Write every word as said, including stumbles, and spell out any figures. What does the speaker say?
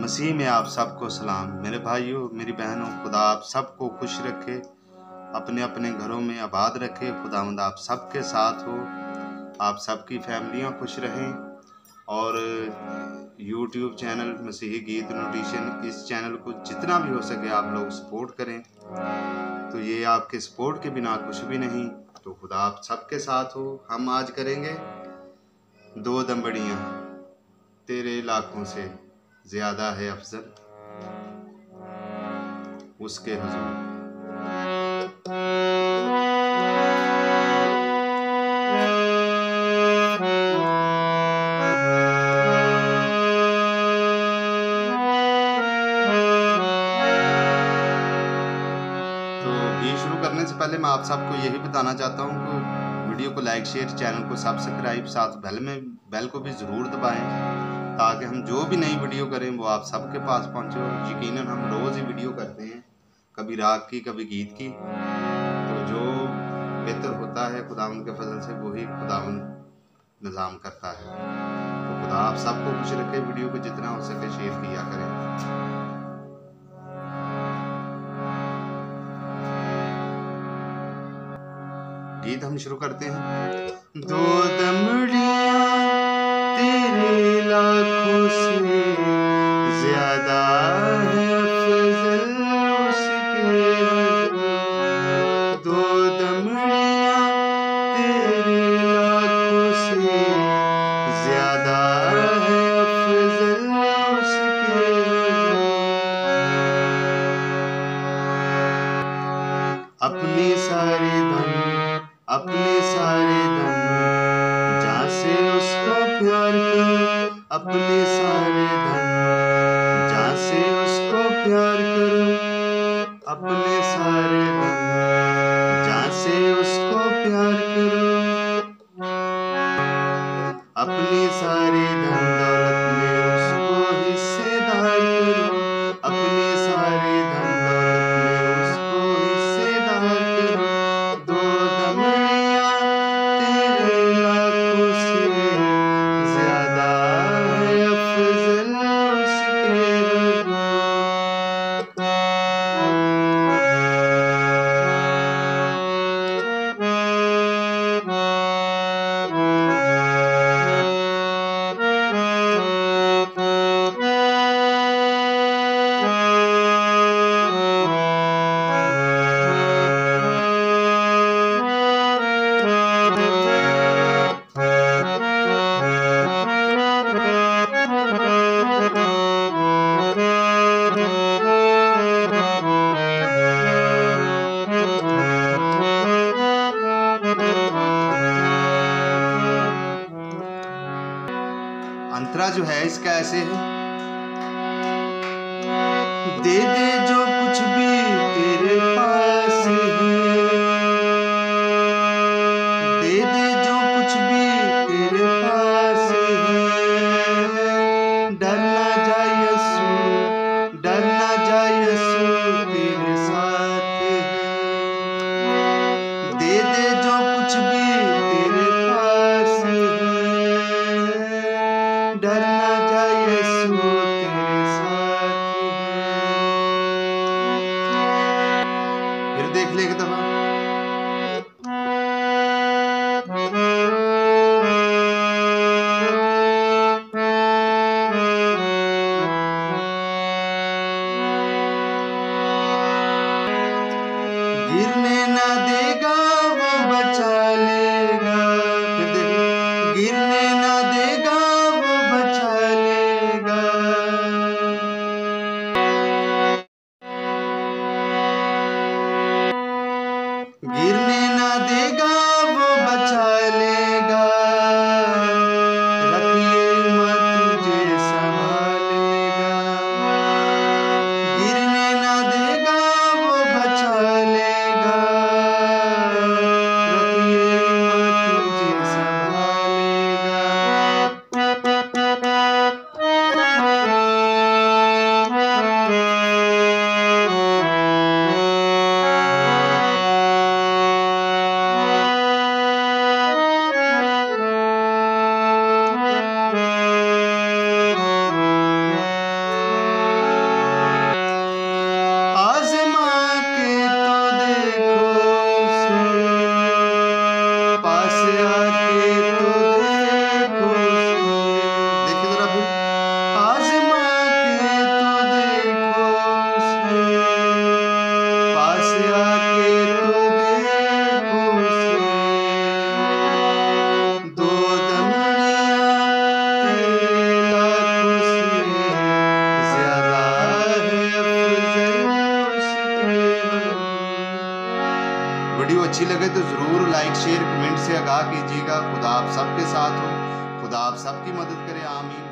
मसीह में आप सबको सलाम। मेरे भाइयों, मेरी बहनों, खुदा आप सबको खुश रखे, अपने अपने घरों में आबाद रखे। खुदावंद आप सबके साथ हो, आप सबकी फैमिलियां खुश रहें। और यूट्यूब चैनल मसीही गीत नोटिशन, इस चैनल को जितना भी हो सके आप लोग सपोर्ट करें। तो ये आपके सपोर्ट के बिना कुछ भी नहीं। तो खुदा आप सबके साथ हो। हम आज करेंगे दो दंबड़ियाँ तेरे लाखों से ज्यादा है अफजल उसके हुजूर। तो गीत शुरू करने से पहले मैं आप सबको यही बताना चाहता हूँ कि वीडियो को लाइक, शेयर, चैनल को सब्सक्राइब, साथ बेल में बेल को भी ज़रूर दबाएं ताकि हम जो भी नई वीडियो करें वो आप सबके पास पहुंचे। यकीनन हम रोज़ ही वीडियो करते हैं, कभी राग की, कभी गीत की। तो जो बेहतर होता है खुदावंद के फजल से वही खुदावंद निज़ाम करता है। तो खुदा आप सबको खुश रखे। वीडियो को जितना हो सके शेयर किया करें। गीत हम शुरू करते हैं। दो दमड़ियाँ तेरे लाखों से ज्यादा है फजल उसके हुजूर। दो दमड़ियाँ तेरे लाखों से ज्यादा है फजल उसके हुजूर। अपने सारे धन, अपने सारे धन जहाँ से उसको प्यार करो, अपने सारे धन जहाँ से उसको प्यार करो, अपने सारे धन जहाँ से उसको प्यार करो, अपने सारे धन दौलत में उसको हिस्सेदार करो, अपने सारे धन दौलत में उसको हिस्सेदार करो। दो दमड़ियाँ तेरे लाखों से ज्यादा है अफजल उसके हुजूर। अंतरा जो है इसका ऐसे है। दे दे जो कुछ भी तेरे पास है, दे दे जो कुछ भी तेरे पास है। डर ना जाए यीशु, डर ना जाए यीशु तेरे साथ है। दे दे जो कुछ भी तेरे पास है, डर ना जाए यीशु तेरे साथ है। फिर देख ले एक दफा। गिरने ना देगा वो बचा लेगा। फिर देख, गिरने ना देगा वो बचा लेगा। गिरने ना देगा वो बचा लेगा। रखिए मत तुझे संभालेगा। गिरने ना देगा वो बचा लेगा। रखिए अच्छी लगे तो ज़रूर लाइक शेयर कमेंट से आगाह कीजिएगा। खुदा आप सबके साथ हो, खुदा आप सबकी मदद करे। आमीन।